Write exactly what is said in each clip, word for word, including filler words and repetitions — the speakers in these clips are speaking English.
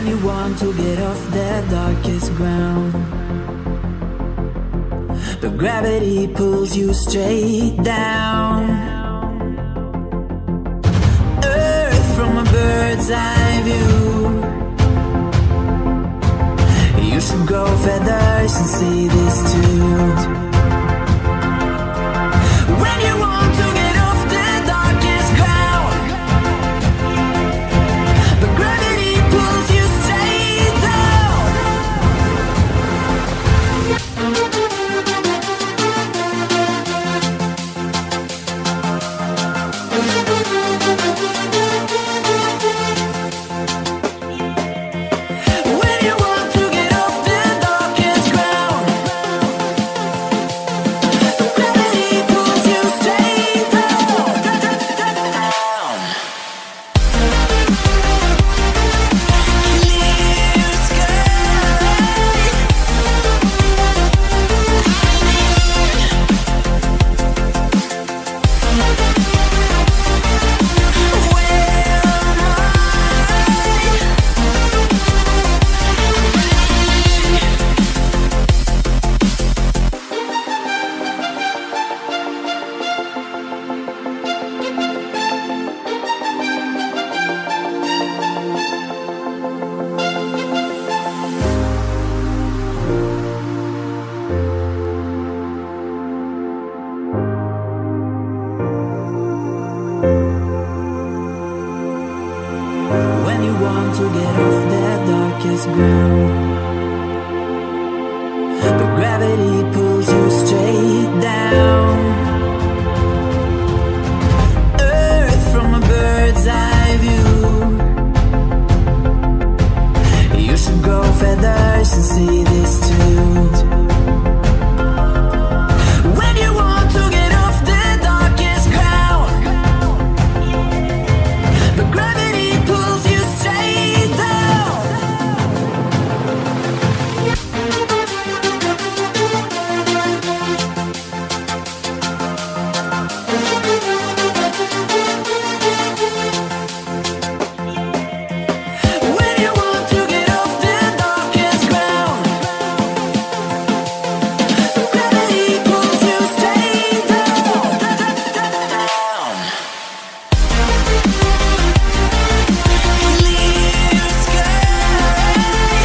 When you want to get off the darkest ground, but gravity pulls you straight down. Earth from a bird's eye view. You should grow feathers and see this too. When you want to get off the darkest ground, but gravity pulls you straight down. When you want to get off the darkest ground, but gravity pulls you straight down, down, down. Clear sky. When you want to get off the darkest ground, but gravity pulls you straight down. Earth from a bird's eye view. You should grow feathers and see this too. When you want to get off the darkest ground, but gravity pulls you straight down. When you want to get off the darkest ground, but gravity pulls you straight down, down, down, down. Clear sky.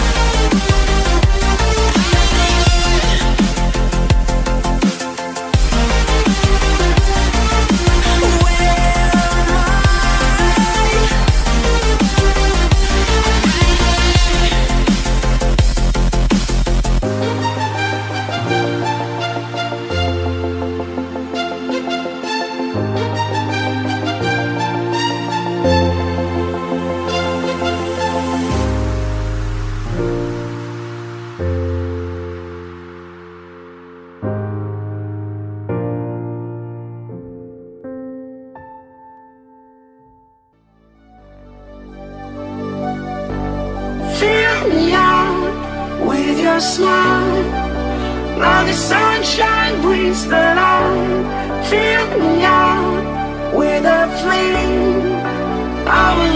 Where am I? Fill me out with your smile. Now the sunshine brings the light. Fill me out with a flame. I will